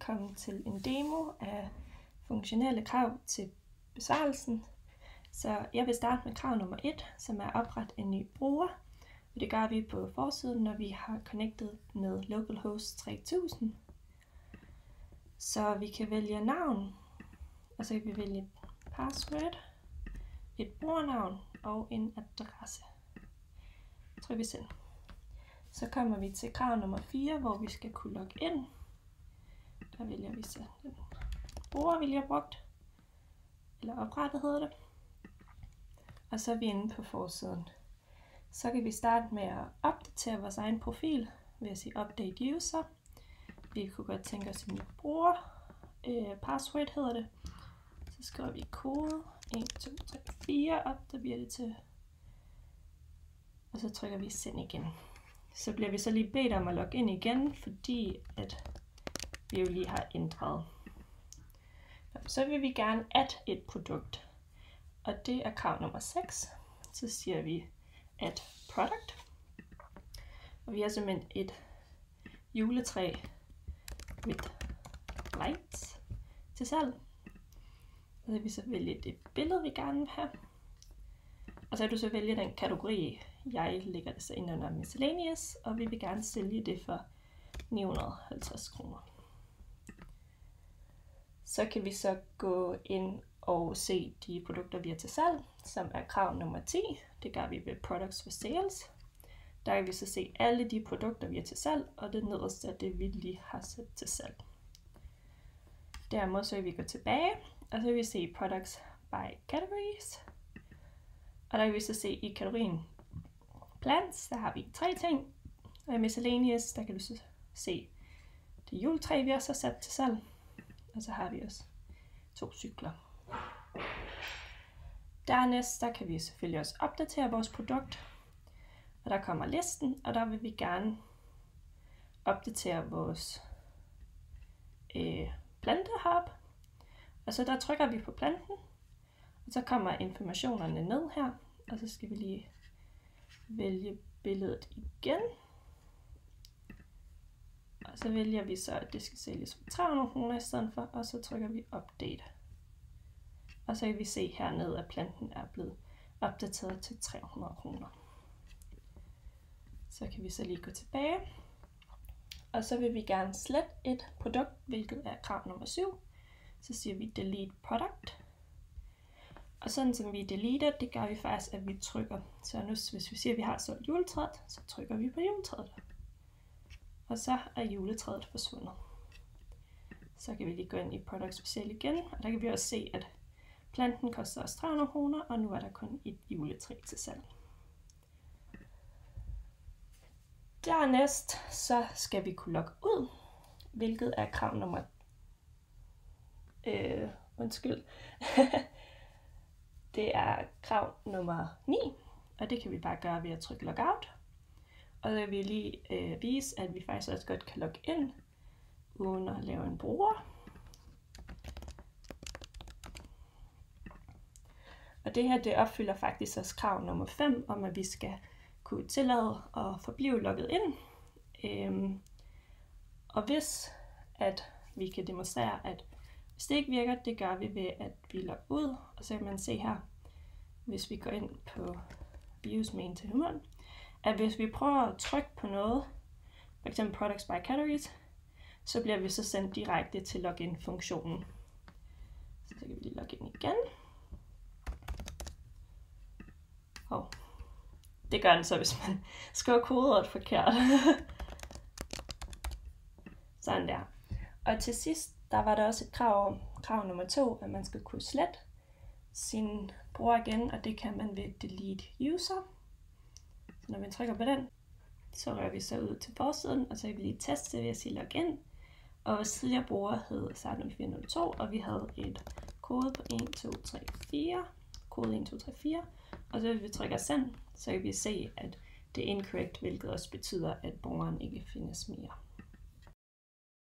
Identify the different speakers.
Speaker 1: velkommen til en demo af funktionelle krav til besvarelsen. Så jeg vil starte med krav nummer 1, som er opret en ny bruger. Og det gør vi på forsiden, når vi har connectet med localhost 3000. Så vi kan vælge navn, og så kan vi vælge password, et brugernavn og en adresse. Trykker vi send. Så kommer vi til krav nummer 4, hvor vi skal kunne logge ind. Der vælger vi så den bruger, vi lige har brugt, eller oprettet hedder det. Og så er vi inde på forsiden. Så kan vi starte med at opdatere vores egen profil ved at sige update user. Vi kunne godt tænke os en ny bruger. Password hedder det. Så skriver vi kode 1, 2, 3, 4 op, der bliver det til. Og så trykker vi send igen. Så bliver vi så lige bedt om at logge ind igen, fordi at vi jo lige har ændret. Så vil vi gerne add et produkt, og det er krav nummer 6. Så siger vi add product, og vi har simpelthen et juletræ with lights til salg. Og så vil vi så vælge det billede, vi gerne vil have. Og så kan du så vælge den kategori, jeg lægger det så ind under miscellaneous, og vi vil gerne sælge det for 950 kroner. Så kan vi så gå ind og se de produkter, vi har til salg, som er krav nummer 10. Det gør vi ved Products for Sales. Der kan vi så se alle de produkter, vi har til salg, og det nederste er det, vi lige har sat til salg. Derimod så vil vi gå tilbage, og så vil vi se Products by Categories. Og der kan vi så se i kategorien Plants, der har vi 3 ting. Og i Miscellaneous, der kan du så se det juletræ, vi også har sat til salg. Og så har vi også 2 cykler. Dernæst, der kan vi selvfølgelig også opdatere vores produkt. Og der kommer listen, og der vil vi gerne opdatere vores plantehub. Og så der trykker vi på planten, og så kommer informationerne ned her. Og så skal vi lige vælge billedet igen. Og så vælger vi så, at det skal sælges for 300 kroner i stedet for, og så trykker vi update. Og så kan vi se hernede, at planten er blevet opdateret til 300 kroner. Så kan vi så lige gå tilbage. Og så vil vi gerne slette et produkt, hvilket er krav nummer 7. Så siger vi delete product. Og sådan som vi deleter, det gør vi faktisk, at vi trykker. Så nu, hvis vi siger, at vi har solgt juletræet, så trykker vi på juletræet. Og så er juletræet forsvundet. Så kan vi lige gå ind i Product Special igen, og der kan vi også se, at planten koster os 300 kroner, og nu er der kun et juletræ til salg. Dernæst så skal vi kunne logge ud, hvilket er krav nummer det er krav nummer 9, og det kan vi bare gøre ved at trykke logout. Og så vil vi lige vise, at vi faktisk også godt kan logge ind, uden at lave en bruger. Og det her, det opfylder faktisk også krav nummer 5, om at vi skal kunne tillade at forblive logget ind. Og hvis at vi kan demonstrere, at hvis det ikke virker, det gør vi ved, at vi logger ud. Og så kan man se her, hvis vi går ind på Use Main to Human, at hvis vi prøver at trykke på noget, f.eks. Products by Categories, så bliver vi så sendt direkte til login-funktionen. Så kan vi lige logge ind igen. Det gør den så, hvis man skriver kodeordet forkert. Sådan der. Og til sidst, der var der også et krav nummer 2, at man skal kunne slette sin bruger igen, og det kan man ved delete user. Så når vi trykker på den, så rører vi så ud til forsiden, og så kan vi lige teste ved at sige login. Og vores tidligere bruger hed SART0402, og vi havde et kode på 1, 2, 3, 4. Kode 1, 2, 3, 4. Og så hvis vi trykker send, så kan vi se, at det er incorrect, hvilket også betyder, at brugeren ikke findes mere.